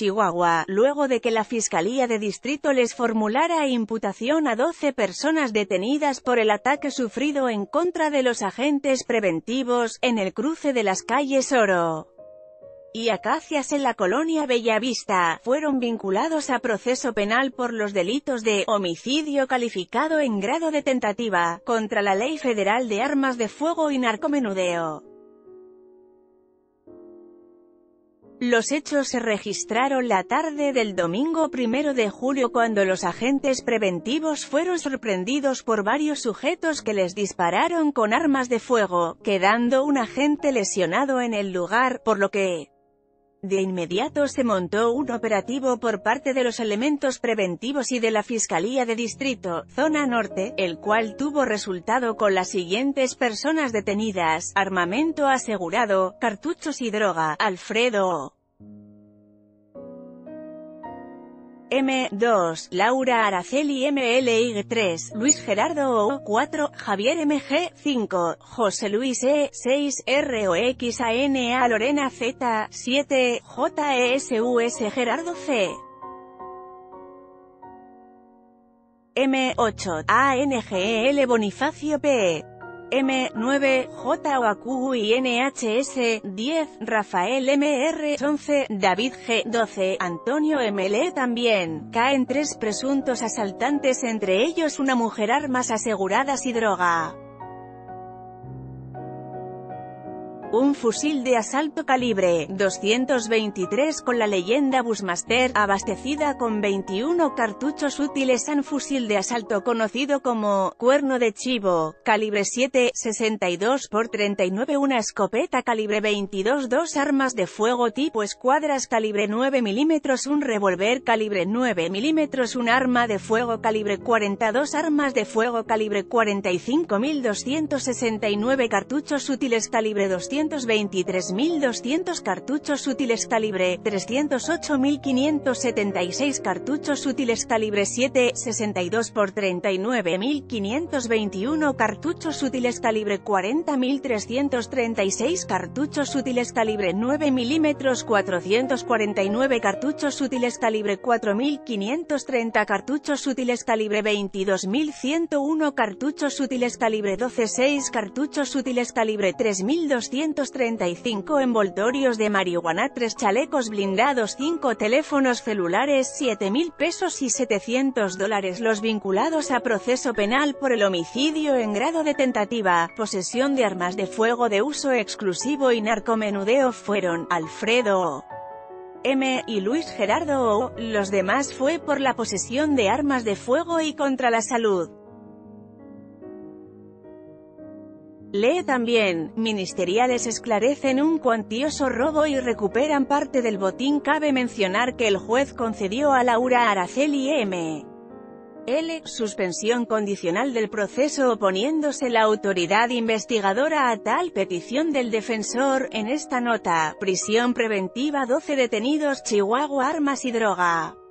Chihuahua, luego de que la Fiscalía de Distrito les formulara imputación a 12 personas detenidas por el ataque sufrido en contra de los agentes preventivos, en el cruce de las calles Oro y Acacias en la colonia Bellavista, fueron vinculados a proceso penal por los delitos de homicidio calificado en grado de tentativa, contra la Ley Federal de Armas de Fuego y narcomenudeo. Los hechos se registraron la tarde del domingo 1 de julio cuando los agentes preventivos fueron sorprendidos por varios sujetos que les dispararon con armas de fuego, quedando un agente lesionado en el lugar, por lo que de inmediato se montó un operativo por parte de los elementos preventivos y de la Fiscalía de Distrito, Zona Norte, el cual tuvo resultado con las siguientes personas detenidas: armamento asegurado, cartuchos y droga, Alfredo O. M. 2, Laura Araceli MLY 3, Luis Gerardo O. 4, Javier MG 5, José Luis E. 6, ROXANA Lorena Z 7, JESUS Gerardo C. M. 8, ANGEL Bonifacio P. M. 9, JOAQINHS 10, Rafael MR 11, David G 12, Antonio ML también. Caen 3 presuntos asaltantes, entre ellos una mujer, armas aseguradas y droga. Un fusil de asalto calibre .223 con la leyenda Bushmaster, abastecida con 21 cartuchos útiles. Un fusil de asalto conocido como cuerno de chivo, calibre 7.62 x 39. Una escopeta calibre 22. 2 armas de fuego tipo escuadras calibre 9 mm. Un revólver calibre 9 mm. Un arma de fuego calibre 42. Armas de fuego calibre 45.269 cartuchos útiles calibre 223.200 cartuchos útiles calibre 308.576 cartuchos útiles calibre 7.62 x 39.521 cartuchos útiles calibre 40.336 cartuchos útiles calibre 9 mm. 449 cartuchos útiles calibre 4.530 cartuchos útiles calibre 22.101 cartuchos útiles calibre 12. 6 cartuchos útiles calibre 3.235 envoltorios de marihuana, 3 chalecos blindados, 5 teléfonos celulares, 7.000 pesos y $700. Los vinculados a proceso penal por el homicidio en grado de tentativa, posesión de armas de fuego de uso exclusivo y narcomenudeo fueron Alfredo O. M. y Luis Gerardo O. Los demás fue por la posesión de armas de fuego y contra la salud. Lee también, ministeriales esclarecen un cuantioso robo y recuperan parte del botín. Cabe mencionar que el juez concedió a Laura Araceli M. L. suspensión condicional del proceso oponiéndose la autoridad investigadora a tal petición del defensor. En esta nota, prisión preventiva 12 detenidos, Chihuahua, armas y droga.